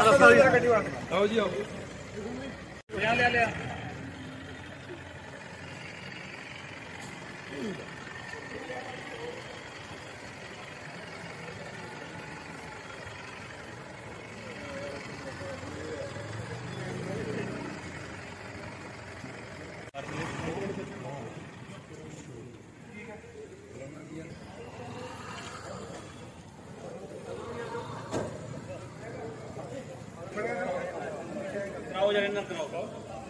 आओ जी आओ लिया कराओ जरा इन्ना कराओ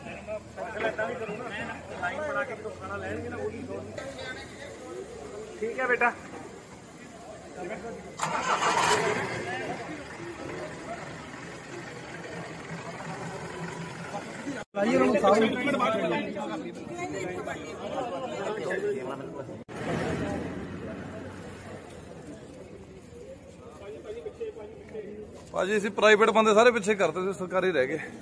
लाइन बना के खाना लेंगे ना वो भी ठीक है बेटा भाजी असीं प्राइवेट बंदे सारे पिछे करते थे, सरकारी रह गए।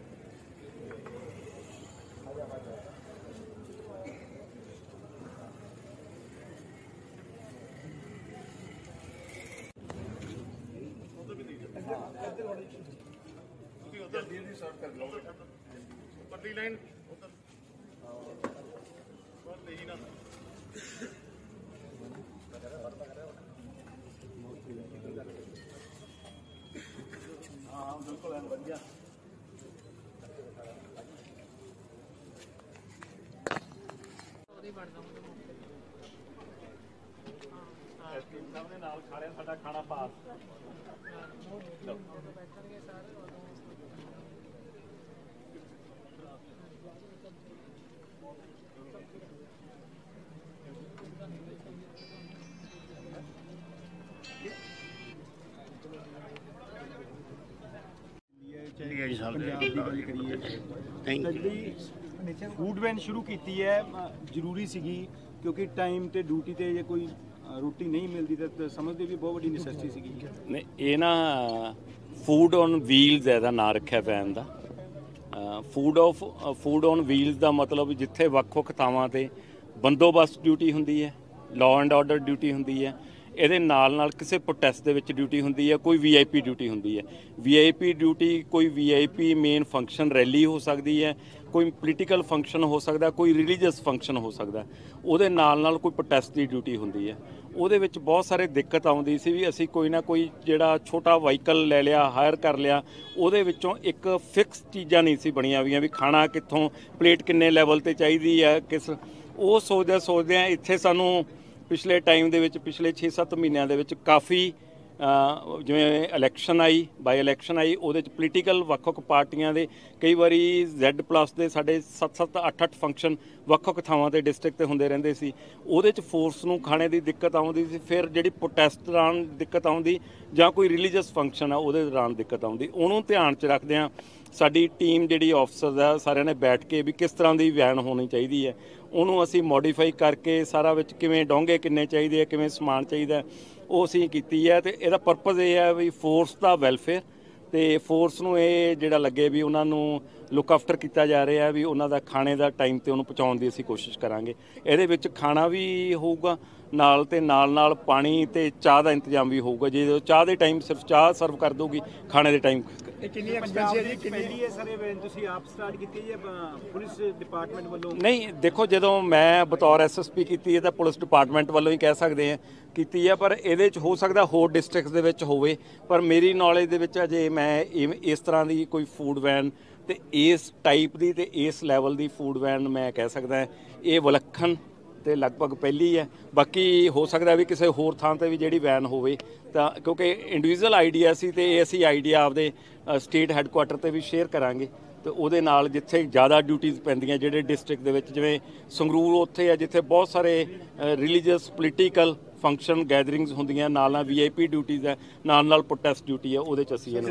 लाइन हाँ बिल्कुल बढ़िया खाना पास फूड वैन शुरू की है जरूरी सी क्योंकि टाइम ते ड्यूटी ते जे कोई रोटी नहीं मिलती तो समझते भी बहुत बड़ी नैसेसिटी सी नहीं ये ना फूड ऑन व्हील्स है ना रखा वैन का फूड ऑन व्हील्स का मतलब जिथे ਵੱਖ-ਵੱਖ ਥਾਵਾਂ ਤੇ ਬੰਦੋਬਸਤ ਡਿਊਟੀ ਹੁੰਦੀ ਹੈ, ਲਾਅ ਐਂਡ ਆਰਡਰ ਡਿਊਟੀ ਹੁੰਦੀ ਹੈ, ਇਹਦੇ ਨਾਲ ਕਿਸੇ ਪ੍ਰੋਟੈਸਟ ਦੇ ਵਿੱਚ ਡਿਊਟੀ ਹੁੰਦੀ ਹੈ, ਕੋਈ ਵੀਆਈਪੀ ਡਿਊਟੀ ਹੁੰਦੀ ਹੈ। ਵੀਆਈਪੀ ਡਿਊਟੀ ਕੋਈ ਵੀਆਈਪੀ ਮੇਨ ਫੰਕਸ਼ਨ ਰੈਲੀ ਹੋ ਸਕਦੀ ਹੈ, ਕੋਈ ਪੋਲੀਟੀਕਲ ਫੰਕਸ਼ਨ ਹੋ ਸਕਦਾ, ਕੋਈ ਰਿਲੀਜੀਅਸ ਫੰਕਸ਼ਨ ਹੋ ਸਕਦਾ, ਉਹਦੇ ਨਾਲ ਕੋਈ ਪ੍ਰੋਟੈਸਟ ਦੀ ਡਿਊਟੀ ਹੁੰਦੀ ਹੈ। ਉਹਦੇ ਵਿੱਚ ਬਹੁਤ ਸਾਰੇ ਦਿੱਕਤ ਆਉਂਦੀ ਸੀ ਵੀ ਅਸੀਂ ਕੋਈ ਨਾ ਕੋਈ ਜਿਹੜਾ ਛੋਟਾ ਵਹੀਕਲ ਲੈ ਲਿਆ, ਹਾਇਰ ਕਰ ਲਿਆ, ਉਹਦੇ ਵਿੱਚੋਂ ਇੱਕ ਫਿਕਸ ਚੀਜ਼ਾਂ ਨਹੀਂ ਸੀ ਬਣੀਆਂ ਹੋਈਆਂ ਵੀ ਖਾਣਾ ਕਿੱਥੋਂ, ਪਲੇਟ ਕਿੰਨੇ ਲੈਵਲ ਤੇ ਚਾਹੀਦੀ ਹੈ, ਕਿਸ ਉਹ ਸੋਚਦਿਆਂ ਇੱਥੇ ਸਾਨੂੰ ਪਿਛਲੇ ਟਾਈਮ ਦੇ ਵਿੱਚ ਪਿਛਲੇ 6-7 ਮਹੀਨਿਆਂ ਦੇ ਵਿੱਚ ਕਾਫੀ ਜਿਵੇਂ ਇਲੈਕਸ਼ਨ ਆਈ, ਬਾਈ ਇਲੈਕਸ਼ਨ ਆਈ, ਉਹਦੇ 'ਚ ਪੋਲੀਟੀਕਲ ਵੱਖ-ਵੱਖ ਪਾਰਟੀਆਂ ਦੇ ਕਈ ਵਾਰੀ Z+ ਦੇ ਸਾਡੇ 7-7 8-8 ਫੰਕਸ਼ਨ ਵੱਖ-ਵੱਖ ਥਾਵਾਂ 'ਤੇ ਡਿਸਟ੍ਰਿਕਟ 'ਤੇ ਹੁੰਦੇ ਰਹਿੰਦੇ ਸੀ। ਉਹਦੇ 'ਚ ਫੋਰਸ ਨੂੰ ਖਾਣੇ ਦੀ ਦਿੱਕਤ ਆਉਂਦੀ ਸੀ, ਫਿਰ ਜਿਹੜੀ ਪ੍ਰੋਟੈਸਟ ਦੌਰਾਨ ਦਿੱਕਤ ਆਉਂਦੀ ਜਾਂ ਕੋਈ ਰਿਲੀਜੀਅਸ ਫੰਕਸ਼ਨ ਆ ਉਹਦੇ ਦੌਰਾਨ ਦਿੱਕਤ ਆਉਂਦੀ। ਉਹਨੂੰ ਧਿਆਨ 'ਚ ਰੱਖਦਿਆਂ ਸਾਡੀ ਟੀਮ ਜਿਹੜੀ ਆਫਿਸਰਸ ਆ ਸਾਰਿਆਂ ਨੇ ਬੈਠ ਕੇ ਵੀ ਕਿਸ ਤਰ੍ਹਾਂ ਦੀ ਵੈਨ ਹੋਣੀ ਚਾਹੀਦੀ ਹੈ, ਉਹਨੂੰ ਅਸੀਂ ਮੋਡੀਫਾਈ ਕਰਕੇ ਸਾਰਾ ਵਿੱਚ ਕਿਵੇਂ ਡੋਂਗੇ ਕਿੰਨੇ ਚਾਹੀਦੇ ਆ, ਕਿਵੇਂ ਸਮਾਨ ਚਾਹੀਦਾ, ਉਹ ਅਸੀਂ ਕੀਤੀ ਹੈ। ਅਤੇ ਇਹਦਾ ਪਰਪਜ਼ ਇਹ ਹੈ ਵੀ ਫੋਰਸ ਦਾ ਵੈਲਫੇਅਰ ਅਤੇ ਫੋਰਸ ਨੂੰ ਇਹ ਜਿਹੜਾ ਲੱਗੇ ਵੀ ਉਹਨਾਂ ਨੂੰ ਲੁੱਕ ਆਫਟਰ ਕੀਤਾ ਜਾ ਰਿਹਾ ਵੀ ਉਹਨਾਂ ਦਾ ਖਾਣੇ ਦਾ ਟਾਈਮ 'ਤੇ ਉਹਨੂੰ ਪਹੁੰਚਾਉਣ ਦੀ ਅਸੀਂ ਕੋਸ਼ਿਸ਼ ਕਰਾਂਗੇ। ਇਹਦੇ ਵਿੱਚ ਖਾਣਾ ਵੀ ਹੋਊਗਾ ਨਾਲ ਅਤੇ ਨਾਲ ਪਾਣੀ ਅਤੇ ਚਾਹ ਦਾ ਇੰਤਜ਼ਾਮ ਵੀ ਹੋਊਗਾ। ਜੇ ਚਾਹ ਦੇ ਟਾਈਮ ਸਿਰਫ ਚਾਹ ਸਰਵ ਕਰ ਦਊਗੀ, ਖਾਣੇ ਦੇ ਟਾਈਮ ਨਹੀਂ। ਦੇਖੋ ਜਦੋਂ ਮੈਂ ਬਤੌਰ SSP ਕੀਤੀ ਹੈ ਤਾਂ ਪੁਲਿਸ ਡਿਪਾਰਟਮੈਂਟ ਵੱਲੋਂ ਹੀ ਕਹਿ ਸਕਦੇ ਹਾਂ ਕੀਤੀ ਹੈ, ਪਰ ਇਹਦੇ 'ਚ ਹੋ ਸਕਦਾ ਹੋਰ ਡਿਸਟ੍ਰਿਕਟਸ ਦੇ ਵਿੱਚ ਹੋਵੇ, ਪਰ ਮੇਰੀ ਨੌਲੇਜ ਦੇ ਵਿੱਚ ਅਜੇ ਮੈਂ ਇਸ ਤਰ੍ਹਾਂ ਦੀ ਕੋਈ ਫੂਡ ਵੈਨ ਅਤੇ ਇਸ ਟਾਈਪ ਦੀ ਅਤੇ ਇਸ ਲੈਵਲ ਦੀ ਫੂਡ ਵੈਨ ਮੈਂ ਕਹਿ ਸਕਦਾ ਇਹ ਵਿਲੱਖਣ ਤੇ ਲਗਭਗ ਪਹਿਲੀ ਹੈ। ਬਾਕੀ ਹੋ ਸਕਦਾ ਵੀ ਕਿਸੇ ਹੋਰ ਥਾਂ ਤੇ ਵੀ ਜਿਹੜੀ ਵੈਨ ਹੋਵੇ ਤਾਂ ਕਿਉਂਕਿ ਇੰਡੀਵਿਜੂਅਲ ਆਈਡੀਆ ਸੀ ਤੇ ਅਸੀਂ ਆਈਡੀਆ ਆਪਦੇ ਸਟੇਟ ਹੈੱਡਕੁਆਟਰ ਤੇ ਵੀ ਸ਼ੇਅਰ ਕਰਾਂਗੇ ਤੇ ਉਹਦੇ ਨਾਲ ਜਿੱਥੇ ਜ਼ਿਆਦਾ ਡਿਊਟੀਆਂ ਪੈਂਦੀਆਂ ਜਿਹੜੇ ਡਿਸਟ੍ਰਿਕਟ ਦੇ ਵਿੱਚ, ਜਿਵੇਂ ਸੰਗਰੂਰ ਉੱਥੇ ਆ ਜਿੱਥੇ ਬਹੁਤ ਸਾਰੇ ਰਿਲੀਜੀਅਸ ਪੋਲੀਟੀਕਲ ਫੰਕਸ਼ਨ ਗੈਦਰਿੰਗਸ ਹੁੰਦੀਆਂ, ਨਾਲ VIP ਡਿਊਟੀਜ਼ ਹੈ, ਨਾਲ ਪ੍ਰੋਟੈਸਟ ਡਿਊਟੀ ਹੈ, ਉਹਦੇ 'ਚ ਅਸੀਂ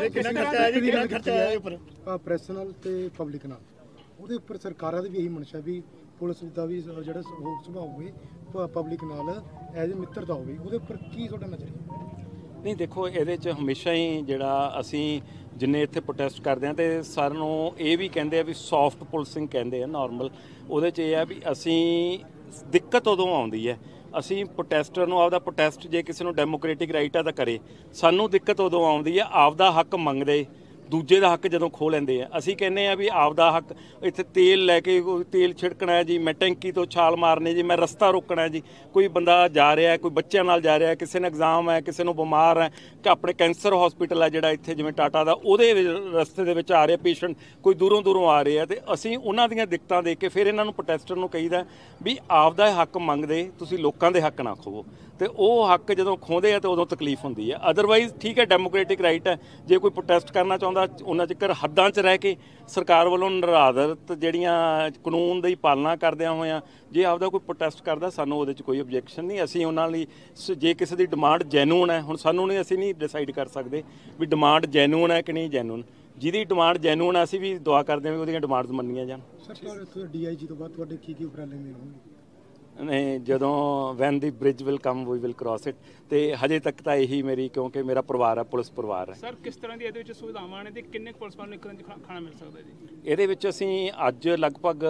ਪ੍ਰੈਸ ਨਾਲ ਤੇ ਪਬਲਿਕ ਨਾਲ ਉਹਦੇ ਉੱਪਰ ਸਰਕਾਰਾਂ ਦੀ ਵੀ ਇਹੀ ਮਨਸ਼ਾ ਵੀ ਪੁਲਿਸ ਦਾ ਵੀ ਜਿਹੜਾ ਸੁਭਾਅ ਹੋਵੇ ਪਬਲਿਕ ਨਾਲ ਐਜ਼ ਮਿੱਤਰਤਾ ਹੋਵੇ, ਉਹਦੇ ਉੱਪਰ ਕੀ ਤੁਹਾਡਾ ਨਜ਼ਰੀਆ? ਨਹੀਂ ਦੇਖੋ ਇਹਦੇ 'ਚ ਹਮੇਸ਼ਾ ਹੀ ਜਿਹੜਾ ਅਸੀਂ ਜਿੰਨੇ ਇੱਥੇ ਪ੍ਰੋਟੈਸਟ ਕਰਦੇ ਹਾਂ ਅਤੇ ਸਾਨੂੰ ਇਹ ਵੀ ਕਹਿੰਦੇ ਆ ਵੀ ਸੌਫਟ ਪੁਲਿਸਿੰਗ ਕਹਿੰਦੇ ਆ ਨਾਰਮਲ, ਉਹਦੇ 'ਚ ਇਹ ਆ ਵੀ ਅਸੀਂ ਦਿੱਕਤ ਉਦੋਂ ਆਉਂਦੀ ਹੈ ਅਸੀਂ ਪ੍ਰੋਟੈਸਟਰ ਨੂੰ ਆਪਦਾ ਪ੍ਰੋਟੈਸਟ ਜੇ ਕਿਸੇ ਨੂੰ ਡੈਮੋਕ੍ਰੈਟਿਕ ਰਾਈਟ ਆ ਤਾਂ ਕਰੇ, ਸਾਨੂੰ ਦਿੱਕਤ ਉਦੋਂ ਆਉਂਦੀ ਹੈ ਆਪਦਾ ਹੱਕ ਮੰਗਦੇ ਦੂਜੇ ਦਾ ਹੱਕ ਜਦੋਂ ਖੋਹ ਲੈਂਦੇ ਆ। ਅਸੀਂ ਕਹਿੰਦੇ ਆ ਵੀ ਆਪਦਾ ਹੱਕ, ਇੱਥੇ ਤੇਲ ਲੈ ਕੇ ਕੋਈ ਤੇਲ ਛਿੜਕਣਾ ਹੈ ਜੀ, ਮੈਂ ਟੈਂਕੀ ਤੋਂ ਛਾਲ ਮਾਰਨੀ ਜੀ, ਮੈਂ ਰਸਤਾ ਰੋਕਣਾ ਜੀ, ਕੋਈ ਬੰਦਾ ਜਾ ਰਿਹਾ, ਕੋਈ ਬੱਚਿਆਂ ਨਾਲ ਜਾ ਰਿਹਾ, ਕਿਸੇ ਨੇ ਐਗਜ਼ਾਮ ਹੈ, ਕਿਸੇ ਨੂੰ ਬਿਮਾਰ ਹੈ, ਕਿ ਆਪਣੇ ਕੈਂਸਰ ਹਸਪੀਟਲ ਹੈ ਜਿਹੜਾ ਇੱਥੇ ਜਿਵੇਂ ਟਾਟਾ ਦਾ, ਉਹਦੇ ਰਸਤੇ ਦੇ ਵਿੱਚ ਆ ਰਿਹਾ ਪੇਸ਼ੈਂਟ, ਕੋਈ ਦੂਰੋਂ ਆ ਰਹੇ ਆ, ਤੇ ਅਸੀਂ ਉਹਨਾਂ ਦੀਆਂ ਦਿੱਕਤਾਂ ਦੇਖ ਕੇ ਫਿਰ ਇਹਨਾਂ ਨੂੰ ਪ੍ਰੋਟੈਸਟਰ ਨੂੰ ਕਹੀਦਾ ਵੀ ਆਪਦਾ ਹੱਕ ਮੰਗਦੇ ਤੁਸੀਂ ਲੋਕਾਂ ਦੇ ਹੱਕ ਨਾ ਖੋਵੋ। ਤੇ ਉਹ ਹੱਕ ਜਦੋਂ ਖੋਹਦੇ ਆ ਤਾਂ ਉਦੋਂ ਤਕਲੀਫ ਹੁੰਦੀ ਹੈ। ਅਦਰਵਾਈਜ਼ ਠੀਕ ਹੈ, ਡੈਮੋਕ੍ਰੈਟਿਕ ਰਾਈਟ ਹੈ, ਜੇ ਕੋਈ ਪ੍ਰੋਟੈਸਟ ਕਰਨਾ ਚਾਹੁੰਦਾ ਉਹਨਾਂ ਚਿਰ ਹੱਦਾਂ 'ਚ ਰਹਿ ਕੇ ਸਰਕਾਰ ਵੱਲੋਂ ਨਿਰਾਧਰਤ ਜਿਹੜੀਆਂ ਕਾਨੂੰਨ ਦੀ ਪਾਲਣਾ ਕਰਦਿਆਂ ਹੋਇਆਂ ਜੇ ਆਪਦਾ ਕੋਈ ਪ੍ਰੋਟੈਸਟ ਕਰਦਾ ਸਾਨੂੰ ਉਹਦੇ 'ਚ ਕੋਈ ਓਬਜੈਕਸ਼ਨ ਨਹੀਂ। ਅਸੀਂ ਉਹਨਾਂ ਲਈ ਜੇ ਕਿਸੇ ਦੀ ਡਿਮਾਂਡ ਜੈਨੂਨ ਹੈ, ਹੁਣ ਸਾਨੂੰ ਨਹੀਂ, ਅਸੀਂ ਨਹੀਂ ਡਿਸਾਈਡ ਕਰ ਸਕਦੇ ਵੀ ਡਿਮਾਂਡ ਜੈਨੂਨ ਹੈ ਕਿ ਨਹੀਂ ਜੈਨੂਨ। ਜਿਹਦੀ ਡਿਮਾਂਡ ਜੈਨੂਨ ਹੈ ਅਸੀਂ ਵੀ ਦੁਆ ਕਰਦੇ ਹਾਂ ਵੀ ਉਹਦੀਆਂ ਡਿਮਾਂਡਸ ਮੰਨੀਆਂ ਜਾਣ। ਸਰ DIG ਤੋਂ ਬਾਅਦ ਤੁਹਾਡੇ ਕੀ ਉਪਰਾਲੇ ਮੇਲ ਹੋਣਗੇ? ਨਹੀਂ, ਜਦੋਂ when the bridge will come we will cross it, ਤੇ ਹਜੇ ਤੱਕ ਤਾਂ ਇਹੀ ਮੇਰੀ, ਕਿਉਂਕਿ ਮੇਰਾ ਪਰਿਵਾਰ ਹੈ, ਪੁਲਿਸ ਪਰਿਵਾਰ ਹੈ। ਸਰ ਕਿਸ ਤਰ੍ਹਾਂ ਦੀ ਇਹਦੇ ਵਿੱਚ ਸੁਵਿਧਾਵਾਂ ਨੇ ਤੇ ਕਿੰਨੇ ਪੁਲਿਸ ਵਾਲਿਆਂ ਨੂੰ ਇੱਕ ਦਿਨ 'ਚ ਖਾਣਾ ਮਿਲ ਸਕਦਾ ਜੀ? ਇਹਦੇ ਵਿੱਚ ਅਸੀਂ ਅੱਜ ਲਗਭਗ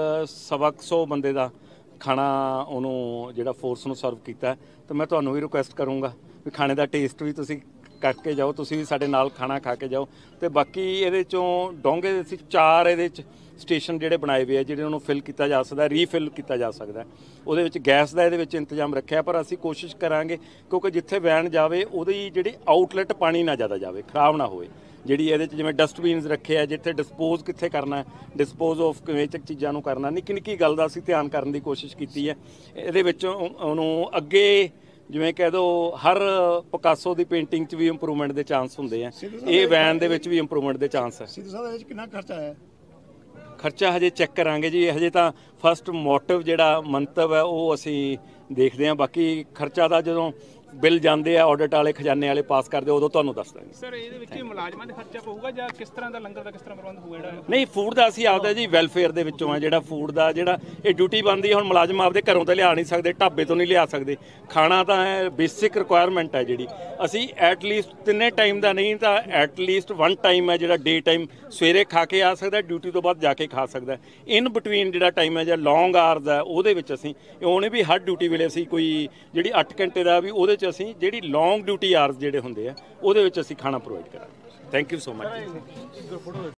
125 ਬੰਦੇ ਦਾ ਖਾਣਾ ਉਹਨੂੰ ਜਿਹੜਾ ਫੋਰਸ ਨੂੰ ਸਰਵ ਕੀਤਾ, ਤੇ ਮੈਂ ਤੁਹਾਨੂੰ ਵੀ ਰਿਕੁਐਸਟ ਕਰੂੰਗਾ ਵੀ ਖਾਣੇ ਦਾ ਟੇਸਟ ਵੀ ਤੁਸੀਂ ਕਰਕੇ ਜਾਓ, ਤੁਸੀਂ ਵੀ ਸਾਡੇ ਨਾਲ ਖਾਣਾ ਖਾ ਕੇ ਜਾਓ। ਤੇ ਬਾਕੀ ਇਹਦੇ ਚੋਂ ਡੋਂਗੇ ਅਸੀਂ 4 ਇਹਦੇ 'ਚ ਸਟੇਸ਼ਨ ਜਿਹੜੇ ਬਣਾਏ ਹੋਏ ਆ ਜਿਹੜੇ ਉਹਨੂੰ ਫਿਲ ਕੀਤਾ ਜਾ ਸਕਦਾ, ਰੀਫਿਲ ਕੀਤਾ ਜਾ ਸਕਦਾ। ਉਹਦੇ ਵਿੱਚ ਗੈਸ ਦਾ ਇਹਦੇ ਵਿੱਚ ਇੰਤਜ਼ਾਮ ਰੱਖਿਆ, ਪਰ ਅਸੀਂ ਕੋਸ਼ਿਸ਼ ਕਰਾਂਗੇ ਕਿਉਂਕਿ ਜਿੱਥੇ ਵੈਨ ਜਾਵੇ ਉਹਦੀ ਜਿਹੜੀ ਆਊਟਲੈਟ ਪਾਣੀ ਨਾ ਜ਼ਿਆਦਾ ਜਾਵੇ, ਖਰਾਬ ਨਾ ਹੋਵੇ। ਜਿਹੜੀ ਇਹਦੇ 'ਚ ਜਿਵੇਂ ਡਸਟਬਿਨਸ ਰੱਖੇ ਆ, ਜਿੱਥੇ ਡਿਸਪੋਜ਼ ਕਿੱਥੇ ਕਰਨਾ, ਡਿਸਪੋਜ਼ ਆਫ ਕਿਵੇਂ ਚੀਜ਼ਾਂ ਨੂੰ ਕਰਨਾ, ਨਿੱਕੀ ਨਿੱਕੀ ਗੱਲ ਦਾ ਅਸੀਂ ਧਿਆਨ ਕਰਨ ਦੀ ਕੋਸ਼ਿਸ਼ ਕੀਤੀ ਹੈ। ਇਹਦੇ ਵਿੱਚ ਉਹਨੂੰ ਅੱਗੇ ਜਿਵੇਂ ਕਹਿ ਦੋ ਹਰ ਪਿਕਾਸੋ ਦੀ ਪੇਂਟਿੰਗ 'ਚ ਵੀ ਇੰਪਰੂਵਮੈਂਟ ਦੇ ਚਾਂਸ ਹੁੰਦੇ ਆ, ਇਹ ਵੈਨ ਦੇ ਵਿੱਚ ਵੀ ਇੰਪਰੂਵਮੈਂਟ ਦੇ ਚਾਂਸ ਹੈ। ਸਿੱਧੂ ਸਾਹਿਬ ਇਹਦੇ ਵਿੱਚ ਕਿੰਨਾ ਖਰਚਾ ਆਇਆ? ਖਰਚਾ ਹਜੇ ਚੈੱਕ ਕਰਾਂਗੇ ਜੀ, ਹਜੇ ਤਾਂ ਫਸਟ ਮੋਟਿਵ ਜਿਹੜਾ ਮੰਤਵ ਹੈ ਉਹ ਅਸੀਂ ਦੇਖਦੇ ਹਾਂ। ਬਾਕੀ ਖਰਚਾ ਦਾ ਜਦੋਂ ਬਿੱਲ ਜਾਂਦੇ ਆ ਆਡਿਟ ਵਾਲੇ, ਖਜ਼ਾਨੇ ਵਾਲੇ ਪਾਸ ਕਰਦੇ, ਉਦੋਂ ਤੁਹਾਨੂੰ ਦੱਸ ਦਾਂਗੇ। ਸਰ ਇਹਦੇ ਵਿੱਚ ਮੁਲਾਜ਼ਮਾਂ ਦੇ ਖਰਚਾ ਪਊਗਾ ਜਾਂ ਕਿਸ ਤਰ੍ਹਾਂ ਦਾ ਲੰਗਰ ਦਾ ਕਿਸ ਤਰ੍ਹਾਂ ਪ੍ਰਬੰਧ ਹੋਊਗਾ? ਜਿਹੜਾ ਨਹੀਂ, ਫੂਡ ਦਾ ਅਸੀਂ ਆਪਦਾ ਜੀ ਵੈਲਫੇਅਰ ਦੇ ਵਿੱਚੋਂ ਆ, ਜਿਹੜਾ ਫੂਡ ਦਾ ਜਿਹੜਾ ਇਹ ਡਿਊਟੀ ਬਣਦੀ ਹੈ। ਹੁਣ ਮੁਲਾਜ਼ਮ ਆਪਦੇ ਘਰੋਂ ਤਾਂ ਲਿਆ ਨਹੀਂ ਸਕਦੇ, ਢਾਬੇ ਤੋਂ ਨਹੀਂ ਲਿਆ ਸਕਦੇ, ਖਾਣਾ ਤਾਂ ਬੇਸਿਕ ਰਿਕੁਆਇਰਮੈਂਟ ਹੈ ਜਿਹੜੀ ਅਸੀਂ ਐਟਲੀਸਟ ਤਿੰਨੇ ਟਾਈਮ ਦਾ ਨਹੀਂ ਤਾਂ ਐਟਲੀਸਟ 1 ਟਾਈਮ ਹੈ ਜਿਹੜਾ ਡੇ ਟਾਈਮ ਸਵੇਰੇ ਖਾ ਕੇ ਆ ਸਕਦਾ, ਡਿਊਟੀ ਤੋਂ ਬਾਅਦ ਜਾ ਕੇ ਖਾ ਸਕਦਾ। ਇਨ ਬਿਟਵੀਨ ਜਿਹੜਾ ਟਾਈਮ ਹੈ ਜਾਂ ਲੌਂਗ ਆਵਰਸ ਹੈ ਉਹਦੇ ਵਿੱਚ ਅਸੀਂ ਉਹਨੇ ਵੀ ਹਰ ਡਿਊਟੀ ਵੇਲੇ ਅਸੀਂ ਕੋਈ ਜਿਹੜੀ 8 ਘੰਟੇ ਦਾ ਵੀ ਉਹਦੇ 'ਚ ਅਸੀਂ ਜਿਹੜੀ ਲੌਂਗ ਡਿਊਟੀ ਆਵਰਸ ਜਿਹੜੇ ਹੁੰਦੇ ਆ ਉਹਦੇ ਵਿੱਚ ਅਸੀਂ ਖਾਣਾ ਪ੍ਰੋਵਾਈਡ ਕਰਾਂਗੇ। Thank you so much.